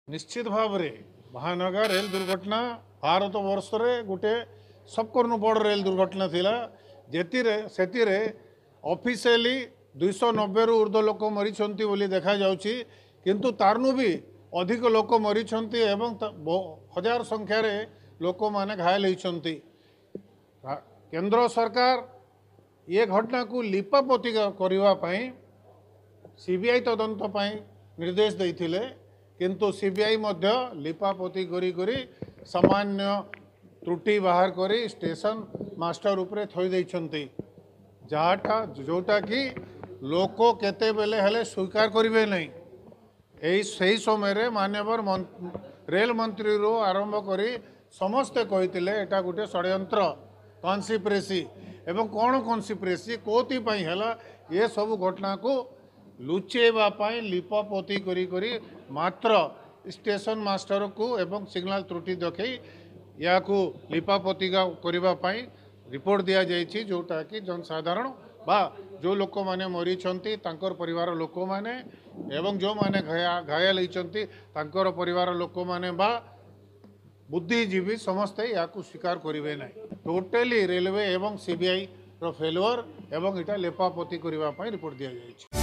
निश्चित भाव रे महानगर रेल दुर्घटना भारत वर्ष रे गोटे सबकर्नु बड़ रेल दुर्घटना थिला से ऑफिशियली 290 रु ऊर्ध्व लोक मरीछंती बोली देखा जाउची किंतु तारनु भी अधिक लोक मरीछंती एवं हजार संख्या रे लोक माने घायल होइछंती। केंद्र सरकार ये घटना को लिपापोती करबा पई सीबीआई तदंत पई निर्देश देइथिले किंतु सीबीआई मध्य लिपापोती करी करी सामान्य त्रुटि बाहर करी स्टेशन मास्टर उपरे थई देइछंती जोटा कि लोक केते बेले हेले स्वीकार करिवे नहीं। सही समय माननीय रेल मंत्री रो आरंभ करी समस्ते कहिथिले एटा गोटे षड्यंत्र कॉन्स्पिरेसी एवं कौन कॉन्स्पिरेसी कोथि पई हला ये सब घटना को लुचेबा पई लिपापोती करी करी मात्र स्टेशन मास्टर को एवं सिग्नल त्रुटि देखई या को लिपापोती करबा पई रिपोर्ट दिया जाइछि जोटा कि जनसाधारण बा जो लोक माने मरी छंती तांकर परिवार लोक माने एवं जो माने घायल होइछंती तांकर परिवार लोक माने बा बुद्धिजीवी समस्ते या को स्वीकार करिवे नहीं। टोटली रेलवे एवं सीबीआई रो फेलुअर एवं इटा लिपापोती करबा पई रिपोर्ट दिया जाइछि।